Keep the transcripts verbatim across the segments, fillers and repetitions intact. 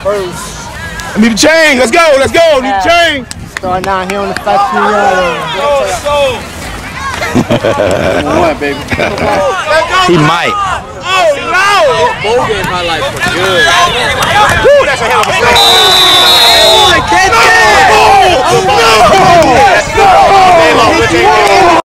first. I need a chain. Let's go. Let's go. Need a chain. Starting out here on the factory yard. Let's go. What, baby? He might. Oh, no. Bowl game highlight for good. Woo, that's a hell of a shot. Oh, catch it! No. Let's go.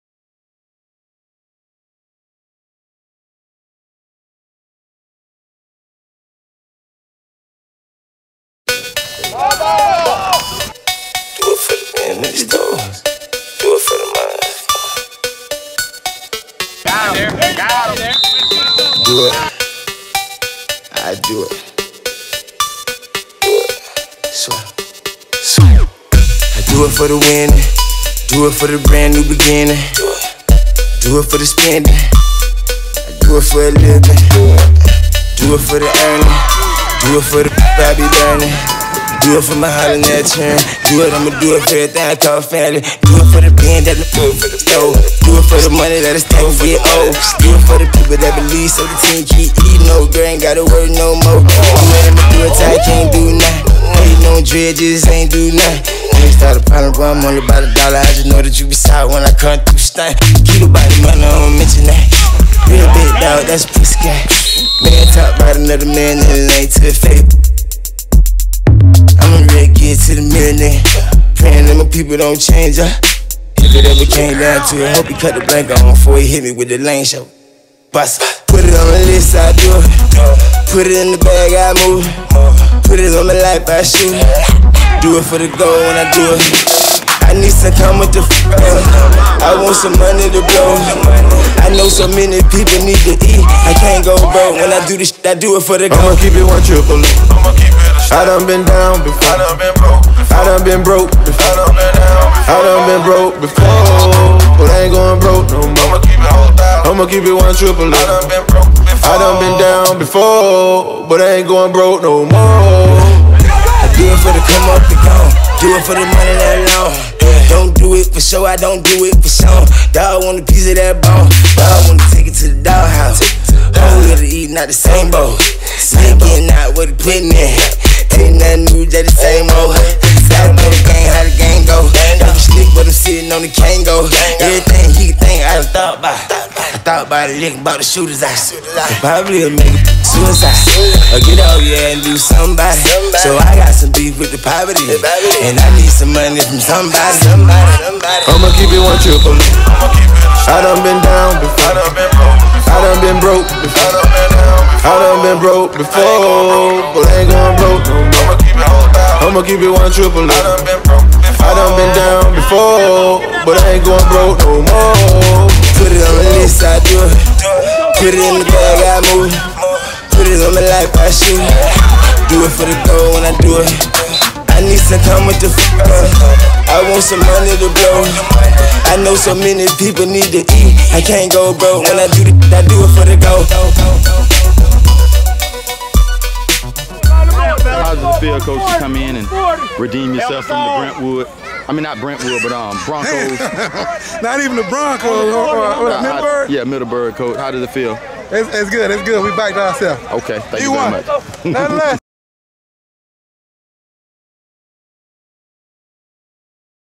Do it for the man next door. Do it for the mind. Got him there. Got him there. Do it. I do it. Do it. Swear. Swear. I do it for the winning. Do it for the brand new beginning. Do it. Do it for the spending. I do it for a living. Do it. Do it for the earning. Do it for the I be learning. Do it for my hollering at turn. Do it, I'ma do it for everything I call family. Do it for the band that do it for the stove. Do it for the money that is stable for your old. Do it for the people that believe so the team keep eating. No girl ain't gotta work no more. Do it, I'ma do it till I can't do nothing. Hating on dread, just ain't do nothing. I ain't start a problem, bro, I'm only about a dollar. I just know that you be sorry when I come through stunt. Keep about the money, I don't mention that. Real big dog, that's pussy guy. Man talk about another man and it ain't to the fate. I'ma really get to the millionaire. Praying that my people don't change up. If it ever came down to it, hope he cut the blank on before he hit me with the lane show. Bust, put it on the list, I do it. Put it in the bag, I move. Put it on my life, I shoot. Do it for the gold when I do it. I need some come with the f***. I want some money to blow. I know so many people need to eat. I can't go broke when I do this shit, I do it for the gold. I'ma keep it one triple. I'ma keep it a I done been down before. I done been broke. I done been broke before. I done been down before. I done been broke before. But I ain't going broke no more. I'ma keep it whole down. I'ma keep it one triple. I done been broke before. I done been down before. But I ain't going broke no more. I do it for the come up and gone. Do it for the money that long. Don't do it for show, I don't do it for show. Dog want a piece of that bone. Dog wanna take it to the doghouse. Whole little eat, not the same bowl. Snake getting out what he putting in. Ain't nothing new, just the same old. Gotta know the game, how the game go. Don't be slick, but I'm sitting on the Kango. Everything he think, I done thought about. I thought about it, looking about the shooter's eye. Probably a nigga suicide. Or get out here and do somebody. So I got some beef with the poverty. And I need some money from somebody. I'ma keep it one triple. I done been down before. I done been broke before. I done been broke before. But I ain't going broke no more. I'ma keep it one triple. I done been down before. But I ain't going broke no more. Put it on the list, I do it. Put it in the bag, I move. Put it on my life, I shoot. Do it for the gold when I do it. I need some come with the f***. I want some money to blow. I know so many people need to eat. I can't go broke when I do it, I do it for the gold. How does it feel, Coach, to come in and redeem yourself from the Brentwood? I mean, not Brentwood, but um, Broncos. Not even the Broncos or, or, or the Middleburg. Yeah, Middleburg, Coach. How does it feel? It's, it's good. It's good. We backed ourselves. Okay, thank you you very won. much. Nothing less.